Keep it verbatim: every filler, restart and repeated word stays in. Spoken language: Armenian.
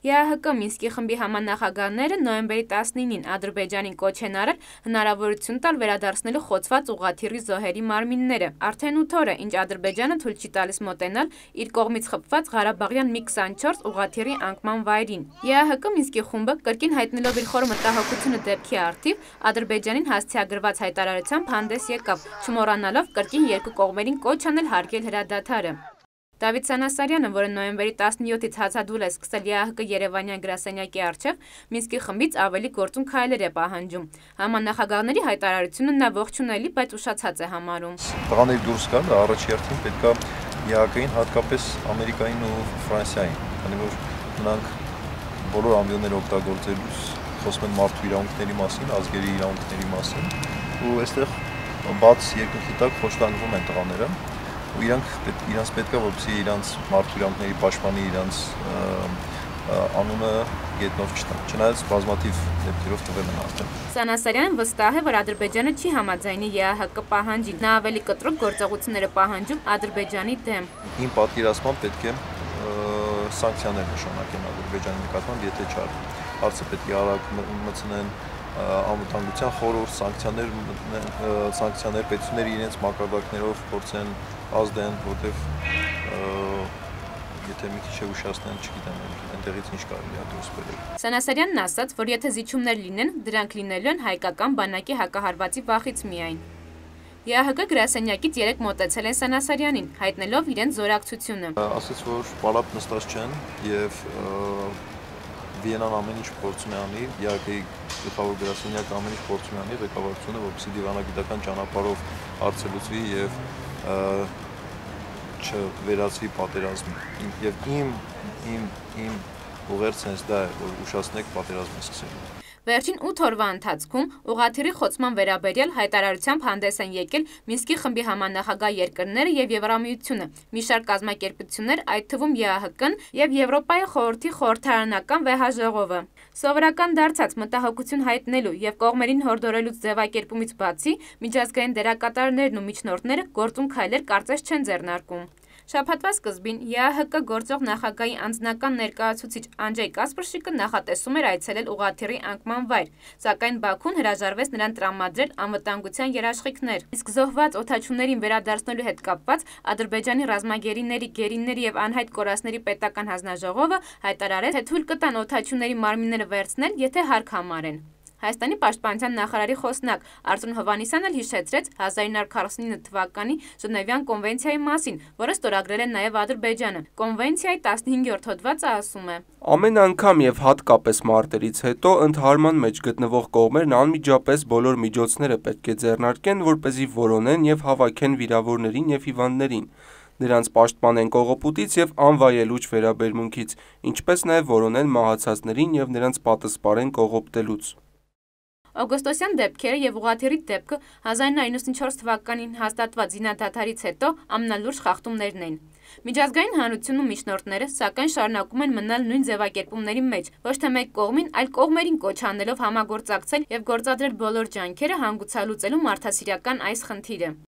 Ե Ա Հ Կ Մինսկի խմբի համանախագահները նոյեմբերի տասնինին Ադրբեջանին կոչ են արել հնարավորություն տալ վերադարձնելու խոցված ուղղաթիռի զոհերի մարմինները։ Արդեն ութ օր է, ինչ Ադրբեջանը թույլ չի տալիս մոտենալ իր կողմից խփված Ղարաբաղյան մի քսանչորս ուղղաթիռի անկման վայրին։ Ե Ա Հ Կ Մինսկի խումբը կրկին հայտնելով իր խոր մտահոգությունը դեպքի առթիվ Ադրբեջանին հասցեագրված հայտարարությամբ հանդես եկավ, չմոռանալով կրկին երկու կողմերին կոչ անել հարգել հրադադարը։ Դավիթ Սանասարյանը, որը նոյեմբերի տասնյոթից հացադուլ է սկսել Ե Ա Հ Կ Երևանյան գրասենյակի առջև, Մինսկի խմբից ավելի գործուն քայլեր է պահանջում։ Համանախագահների հայտարարությունը նա ողջունելի, բայց ուշացած է համարում։ Տղաների դուրս գալ առաջերտին պետք է Ե Ա Հ Կ-ին, հատկապես Ամերիկային ու Ֆրանսիային, քանի որ նրանք բոլոր ամբիոնները օգտագործելուց խոսում են մարդու իրավունքների մասին, ազգերի իրավունքների մասին, ու այստեղ բաց երկնքի տակ խոշտանգվում են տղաները։ Ու իրանք իրանց պետք է որպեսզի իրանց մարդու իրավունքների պաշտպանի իրանց անունը գետնով չտան, չնայած բազմաթիվ դեպքերով տվել են արդեն։ Սանասարյանը վստահ է, որ Ադրբեջանը չի համաձայնի Ե Ա Հ Կ պահանջին, նա ավելի կտրուկ գործողություններ է պահանջում Ադրբեջանի դեմ։ Իմ պատկերացմամբ պետք է սանկցիաներ նշանակեն Ադրբեջանի նկատմամբ, եթե չար։ Հարցը պետք է արագ մտցնեն անվտանգության խորհուրդ, սանկցիաներ, սանկցիաներ պետությունները իրենց մակարդակներով փորձեն ազդեն, որտեղ եթե մի քիչ ուշացնեն, չգիտեմ, այնտեղից ինչ կարելի է դուրս բերել։ Սանասարյանն ասաց, որ եթե զիջումներ լինեն, դրանք լինելու են հայկական բանակի հակահարվածի վախից միայն։ Ե Ա Հ Կ գրասենյակից երեք մոտեցել են Սանասարյանին, հայտնելով իրենց զորակցությունը։ Ասաց, որ պալատ նստած չեն եւ Վիենան ամեն ինչ փորձում է անի, Ե Ա Հ Կ-ի գլխավոր գրասենյակը ամեն ինչ փորձում է անի ղեկավարությունը, որպեսզի դիվանագիտական ճանապարհով հարցը լուծվի եւ չվերածվի պատերազմի։ Եվ իմ իմ իմ ուղերձն հենց դա է, որ ուշացնեք պատերազմը սկսելու։ Վերջին ութ օրվա ընթացքում ուղղաթիռի խոցման վերաբերյալ հայտարարությամբ հանդես են եկել Մինսկի խմբի համանախագահ երկրները եւ Եվրամիությունը, մի շարք կազմակերպություններ, այդ թվում Ե Ա Հ Կ-ն եւ Եվրոպայի խորհրդի խորհրդարանական վեհաժողովը։ Սովորական դարձած մտահոգություն հայտնելու եւ կողմերին հորդորելուց ձևակերպումից բացի, միջազգային դերակատարներն ու միջնորդները գործուն քայլեր կարծես չեն ձեռնարկում։ Շաբաթվա սկզբին Ե Ա Հ Կ գործող նախագահի անձնական ներկայացուցիչ Անջեյ Կասպրշիկը նախատեսում էր այցելել ուղղաթիռի անկման վայր, սակայն Բաքուն հրաժարվեց նրան տրամադրել անվտանգության երաշխիքներ։ Իսկ զոհված օդաչուներին վերադարձնելու հետ կապված Ադրբեջանի ռազմագերիների, գերիների եւ անհայտ կորածների պետական հանձնաժողովը հայտարարեց, թե թույլ կտան օդաչուների մարմինները վերցնել, եթե հարկ համարեն։ Հայաստանի պաշտպանության նախարարի խոսնակ Արծրուն Հովհաննիսյանն էլ հիշեցրեց հազար ինը հարյուր քառասունինը թվականի Ժնևյան կոնվենցիայի մասին, որը ստորագրել է նաև Ադրբեջանը։ Կոնվենցիայի տասնհինգերորդ հոդվածը ասում է. Ամեն անգամ եւ հատկապես մարտերից հետո ընդհարման մեջ գտնվող կողմերն անմիջապես բոլոր միջոցները պետք է ձեռնարկեն, որպեսզի որոնեն եւ հավաքեն վիրավորներին եւ հիվանդներին, նրանց պաշտպանեն կողոպուտից եւ անվայելուչ վերաբերմունքից, ինչպես նաեւ որոնեն մահացածներին եւ նրանց պատասպարեն կողոպտելուց։ Օգոստոսյան դեպքերը եւ ուղղաթիռի դեպքը հազար ինը հարյուր նվաթ թվականին հաստատված զինադադարից հետո ամենալուրջ խախտումներն են։ Միջազգային հանրությունն ու միջնորդները սակայն շարունակում են մնալ նույն ձևակերպումների մեջ, ոչ թե մեկ կողմին, այլ կողմերին կոչ անելով համագործակցել եւ գործադրել բոլոր ջանքերը հանգուցալուծելու մարդասիրական այս խնդիրը։